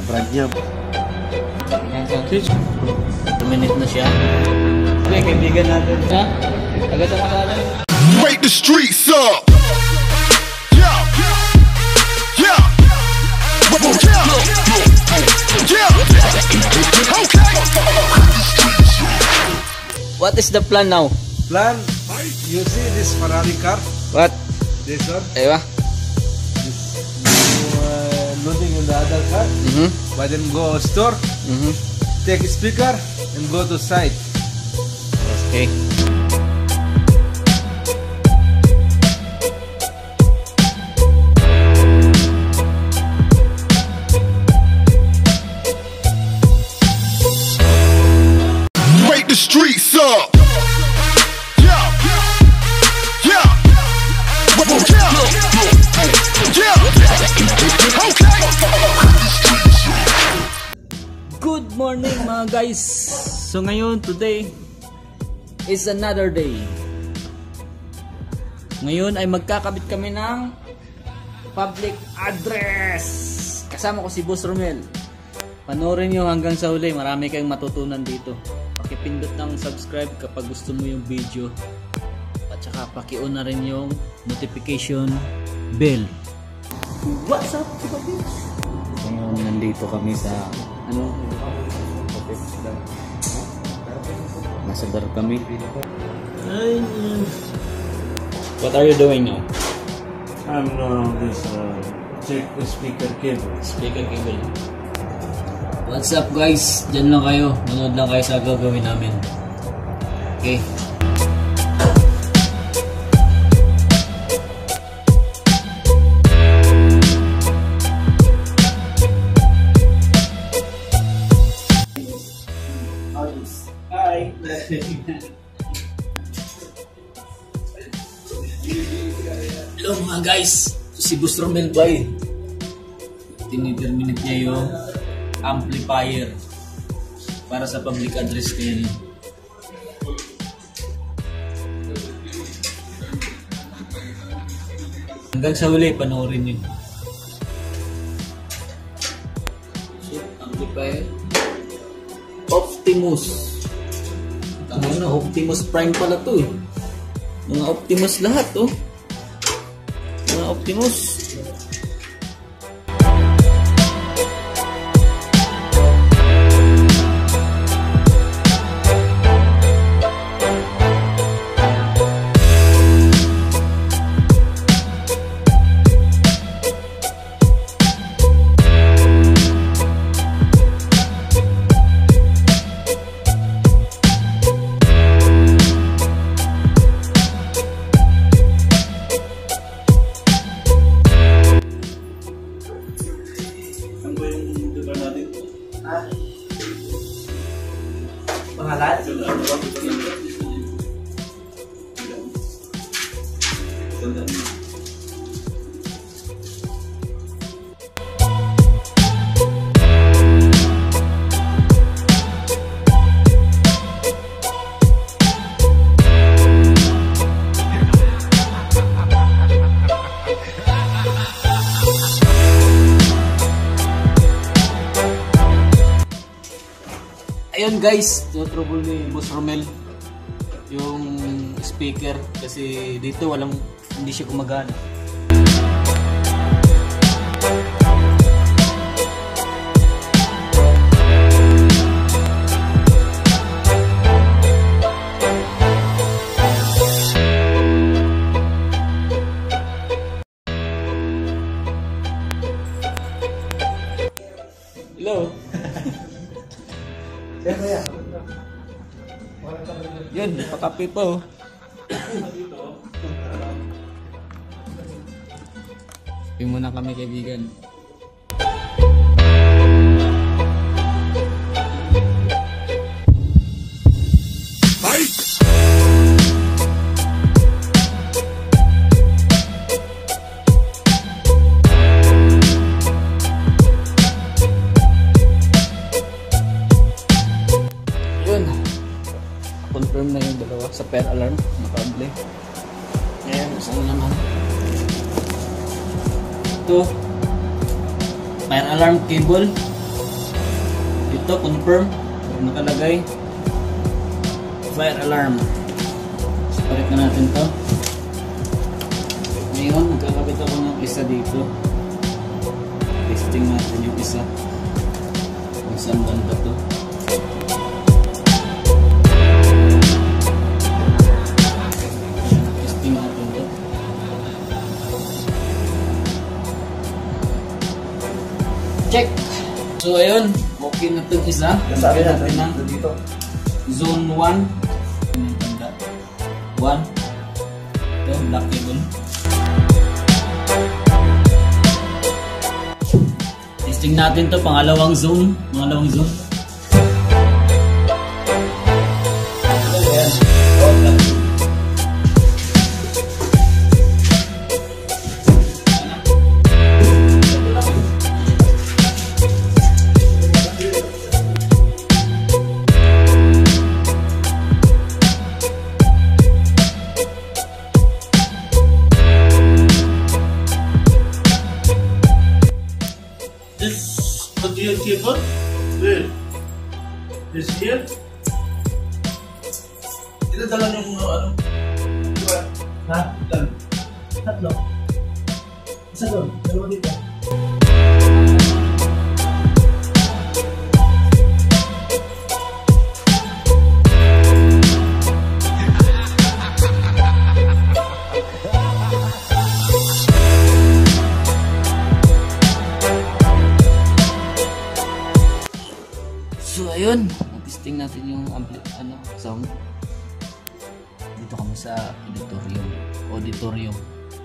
brand niya. Minute na siya. Okay, kaibigan natin. Ha? Agad sa makala. Wake the streets up! Yeah! Yeah! Yeah! Okay! What is the plan now? Plan? You see this Ferrari car? What? This one? Aywa? Loading in the other car. But then go store. Take speaker and go to site. Okay. Wake the streets up! Yeah! Yeah! Yeah! Okay! Good morning mga guys. So ngayon, today is another day. Ngayon ay magkakabit kami ng public address. Kasama ko si Boss Romel. Panoorin nyo hanggang sa huli. Marami kayong matutunan dito. Pakipindot ng subscribe kapag gusto mo yung video. At saka paki-on na rin yung notification bell. What's up, kapatid? Ngayon nandito kami sa nasa bar kami. What are you doing now? I'm this check the speaker cable. Speaker cable. What's up guys? Diyan lang kayo. Manood lang kayo sa gagawin namin. Okay. Hi. Hello mga guys. Si Boss Romel Bay. Tiniterminate niya yung amplifier para sa public address kaya niya. Hanggang sa huli, panoorin niyo. So, amplifier Optimus. Tama na, Optimus Prime pala to eh. Mga Optimus lahat oh. Mga Optimus. Ayun guys, trouble ni Boss Romel yung speaker kasi dito hindi siya gumagana. Hello. Yun, pakape pa oh. Kape muna kami kaibigan. Confirm na yung dalawa sa fire alarm nakable. Ngayon, saan naman? Ito, fire alarm cable Ito, confirm. Nakalagay. Fire alarm. So, palit na natin to. Ngayon, magkakabit ako ng isa dito. Testing natin yung isa. Kung saan banda to. Testing natin to. Check! So ayun, okay na itong isa. Sabi natin na dito. Zone 1. 1. Ito, black cable. Testing natin to pangalawang zone. Pangalawang zone. This cable, where? This here? Ito dala yung ano? Diba? Ha? Ilan? Tatlo. Isa doon, dalawa dito. So ayun, testing natin yung sound. Dito kami sa auditorium.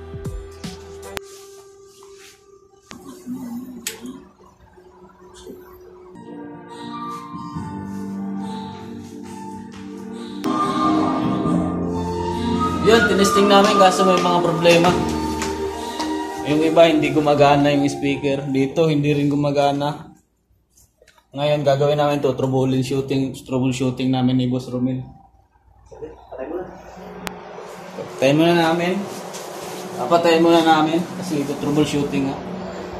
Yun, tinesting namin kaso may mga problema. Yung iba hindi gumagana yung speaker. Dito hindi rin gumagana. Ngayon gagawin namin to troubleshooting namin ni Boss Romel. Patayin muna namin. Papatayin muna namin kasi ito troubleshooting nga.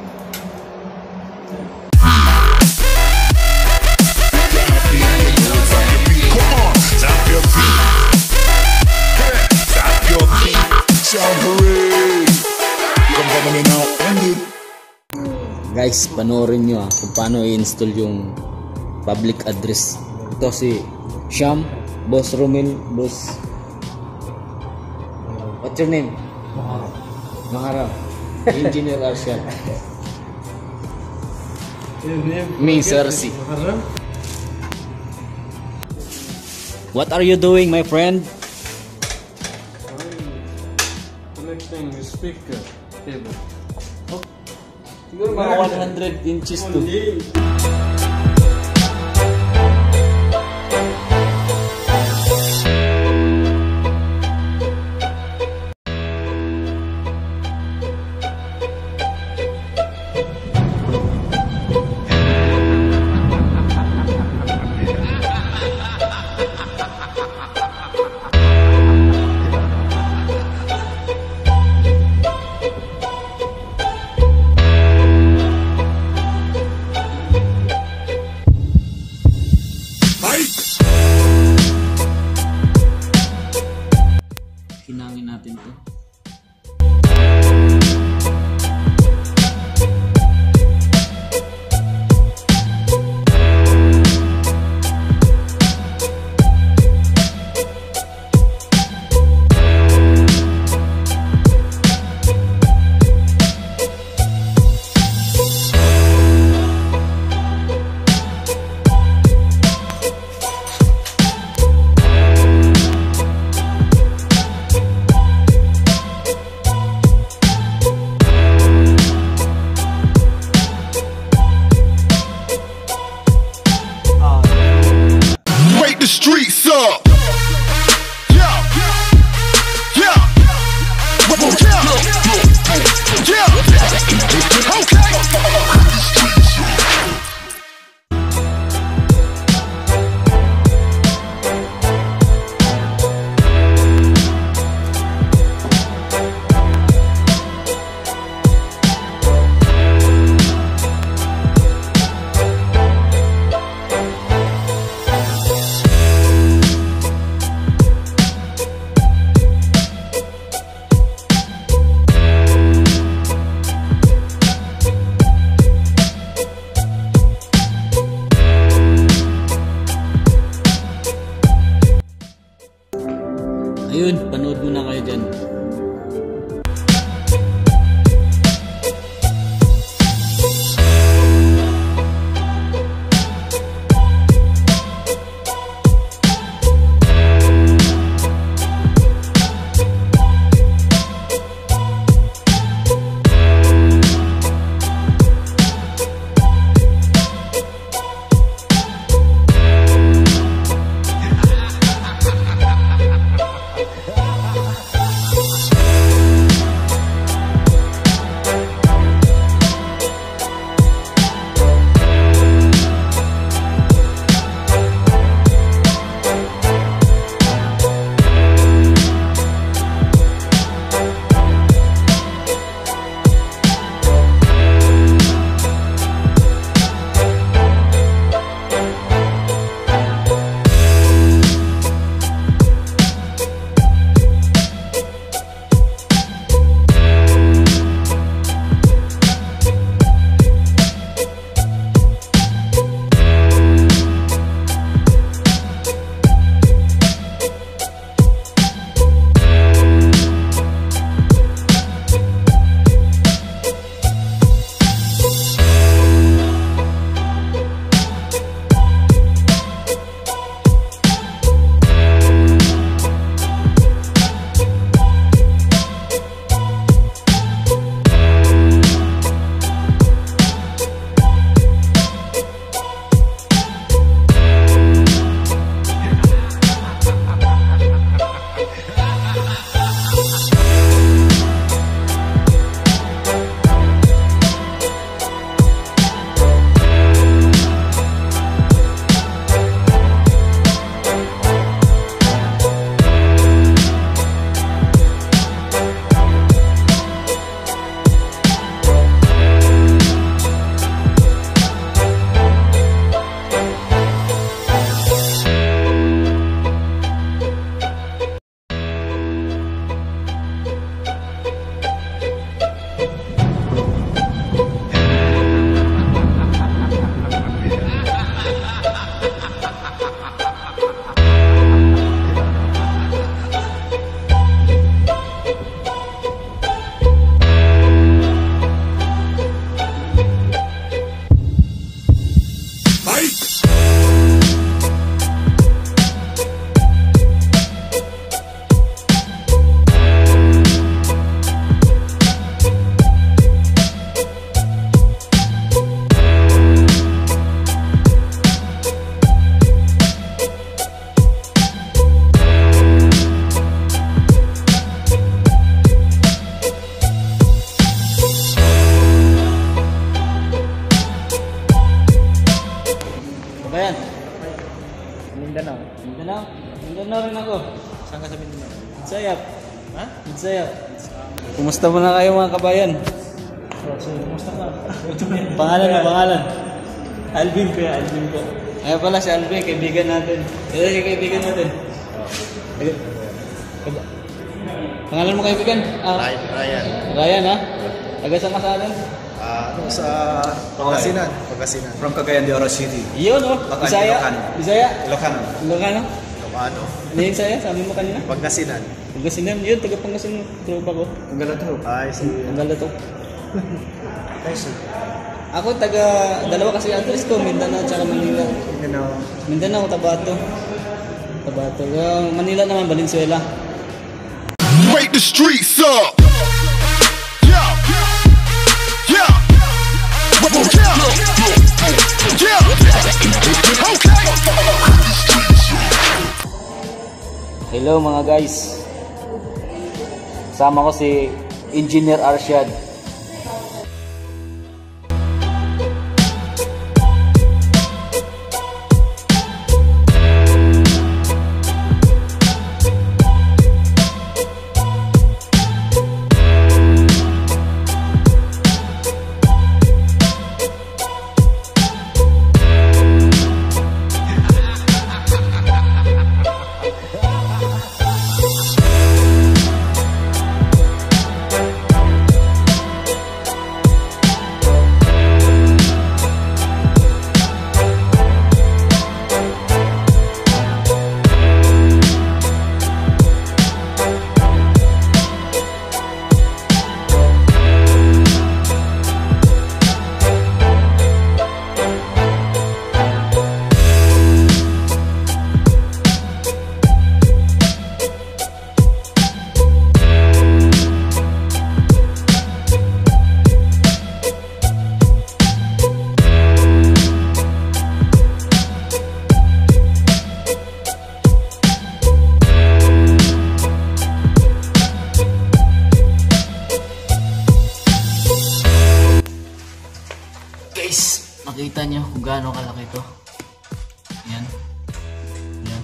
Guys, panoorin nyo kung paano i-install yung public address. Ito si Sham, Boss Romel, Boss... What's your name? Maharap. Engineer Arshad. Me, Sersi. What are you doing, my friend? Connecting the speaker cable. Siguro mga 100 inches to. Hinangin natin to. Streets up. Yeah. Yeah. Yeah. Okay. Mindanao. Mindanao rin ako. Saan ka sa Mindanao? Sayap. Ha? Sayap. Kumusta mo na kayo mga kabayan? So, kumusta ka? Pangalan. Alvin ko yan, Alvin ko. Ay pala si Alvin, kaibigan natin. Si kaibigan natin. Pangalan mo kaibigan? Ryan. Ryan ha? Taga saan ka sa atin? Sa Pangasinan. From Cagayan de Oro City. Iyon oh. Baka Bisaya. Ilocano. Bisaya. Ilocano. Ilocano. Ilocano. Ano yung saya? Sabi mo kanina? Pangasinan. Pangasinan. Yun, taga Pangasinan. Tropa ko. Ay, sige. Ang gala to. Nice. Ako taga, dalawa kasi address ko, Mindanao at Manila. Mindanao, Tabato. Manila naman, Valenzuela. Wake the streets up. Yeah. Yeah. Yeah. Okay. Hello mga guys. Sama ko si Engineer Arshad. Makita nyo kung gaano kalaki ito. Yan. Yan.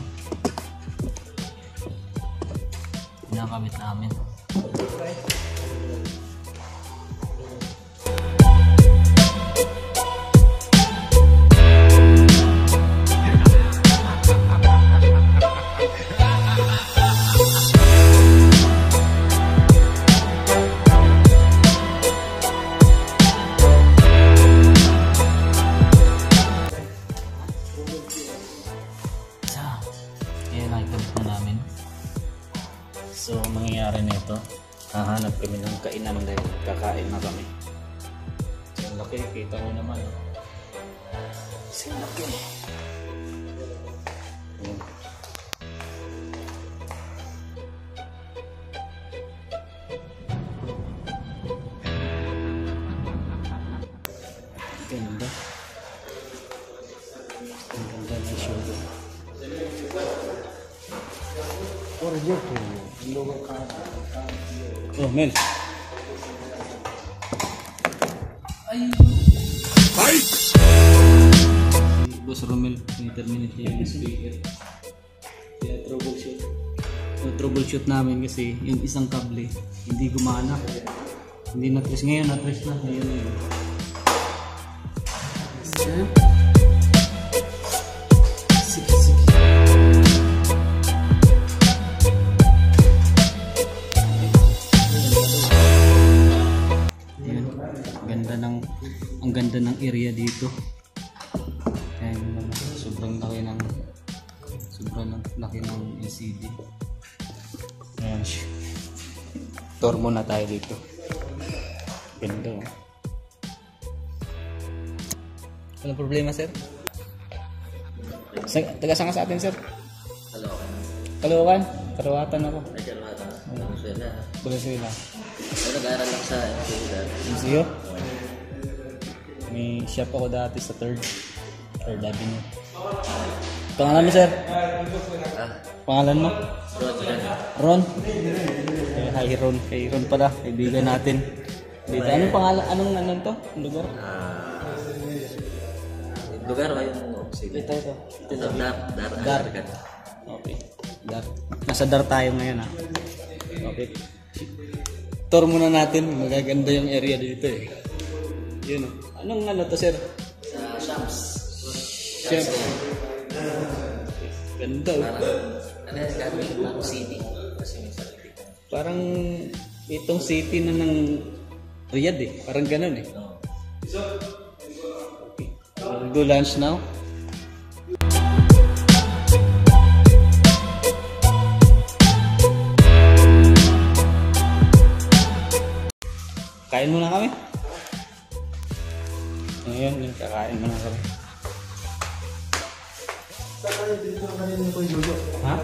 Pinakamit namin. So, mangyayari nito, hahanap kami ng kainan dahil kakain na kami. So, laki, kita nyo naman. So, laki. Ayan. Ganda. Ang ganda ng sugar. Oh, men. Si Boss Romel, ni-terminate niya yung speaker. Kaya troubleshoot namin kasi yung isang kable hindi gumana. Hindi na-trace ngayon, na-trace na. Ngayon na yun. Ang ganda ng area dito. Ayan, sobrang laki ng LCD. Ayan. Tour muna tayo dito. Ganda oh. Anong problema, sir? Taga saan ka sa atin, sir? Caloocan. Karawatan ako. Venezuela. Nag-aaral lang sa MCO? May shop ako dati sa 3rd Avenue. Pangalan mo, sir? Pangalan mo? Ron? Hi, Ron. Kay Ron pala, kaibigan natin. Dito. Anong pangalan? Anong to? Lugar? Lugar ba yung sige? Ito. Dar. Okay. Nasa dar tayo ngayon ha. Okay. Tour muna natin. Magaganda yung area dito eh. Yun o. Anong ano to sir? Sa Shams. Chef. Ganda o. Ano yan? Galing ng city. Kasi may sarili. Parang itong city na ng Riyadh eh. Parang ganun eh. Okay. We'll do lunch now. Kain muna kami. Ngayon, kakain muna kami. Ha?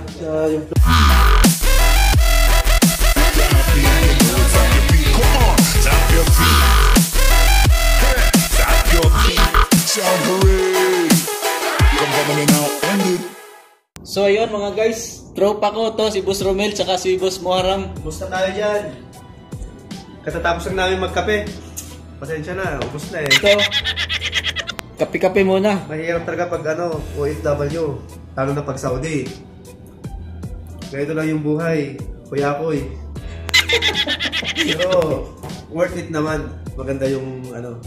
So ayun mga guys, tropa ko to, si Boss Romel tsaka si Boss Muharram. Ubus na tayo dyan. Katatapos lang namin magkape. Pasensya na, ubus na eh. Ito, kape-kape muna. Mahirap talaga pag OFW, lalo na pag Saudi. Ganito lang yung buhay, kuya-kuy. Pero worth it naman. Maganda yung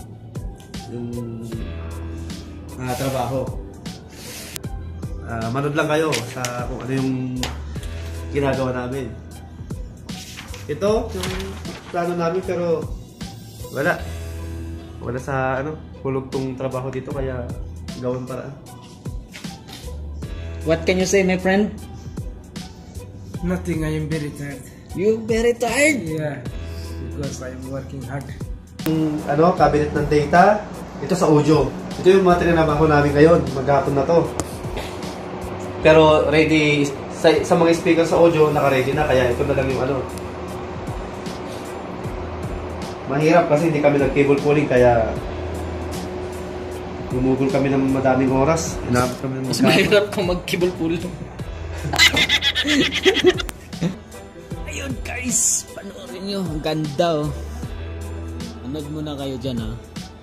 trabaho. Manood lang kayo sa kung ano yung ginagawa namin. Ito yung plano namin pero wala sa hulog tong trabaho dito kaya gawin paraan. What can you say, my friend? Nothing, I am very tired. You very tired? Yeah, because I am working hard. Yung cabinet ng data, ito sa audio. Ito yung mga tinanabaho namin ngayon, maghapon na to. Pero ready, sa mga speaker sa audio, naka-ready na, kaya ito na lang yung mahirap kasi hindi kami nag-cable pulling, kaya gumugol kami ng madaming oras. Inabot kami ng Mas mahirap kung mag-cable pulling. Ayun guys, panoorin nyo, ang ganda oh. Manood muna kayo dyan ha.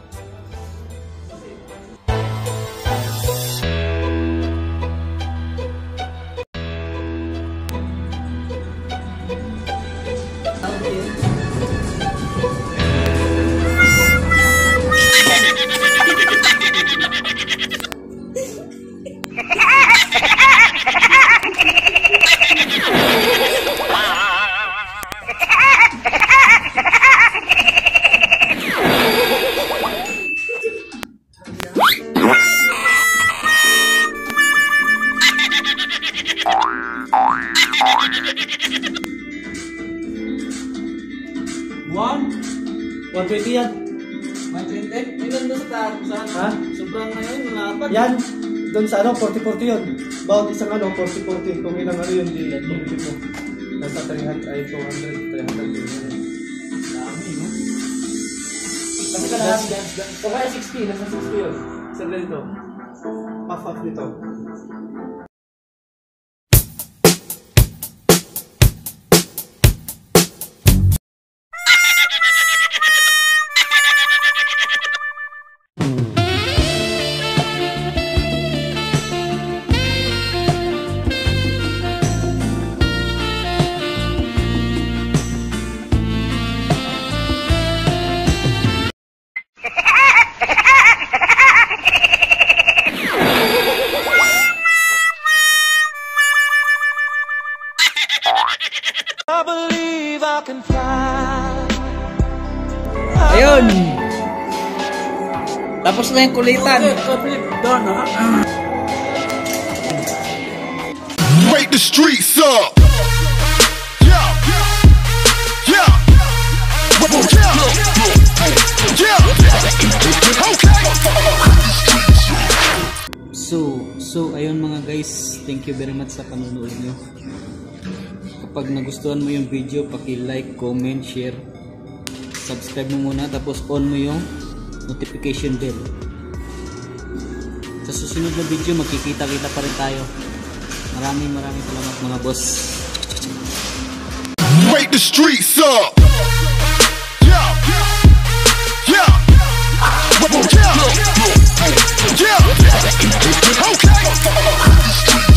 Yan. 120? May ganda sa taas. Ha? Sobrang ngayon, malapad. Yan. Doon sa 40-40 yun. Bawat isang 40-40. Kung ilang yun, di mo. Nasa 300, ay 200, 300. Dami, no? Kasi ka lahat. O kaya 60, nasa 60 yun. Sa ganito. Half nito. Ayun! Tapos na yung kulitan. Wake the streets up. Yeah. Yeah. Yeah. Okay. So ayun mga guys, thank you very much sa panonood nyo. Kapag nagustuhan mo yung video, paki-like, comment, share, subscribe mo muna, tapos on mo yung notification bell. Sa susunod na video, magkikita-kita pa rin tayo. Maraming salamat mga boss. Wake the streets up. Yeah. Yeah. Yeah. Yeah. Okay.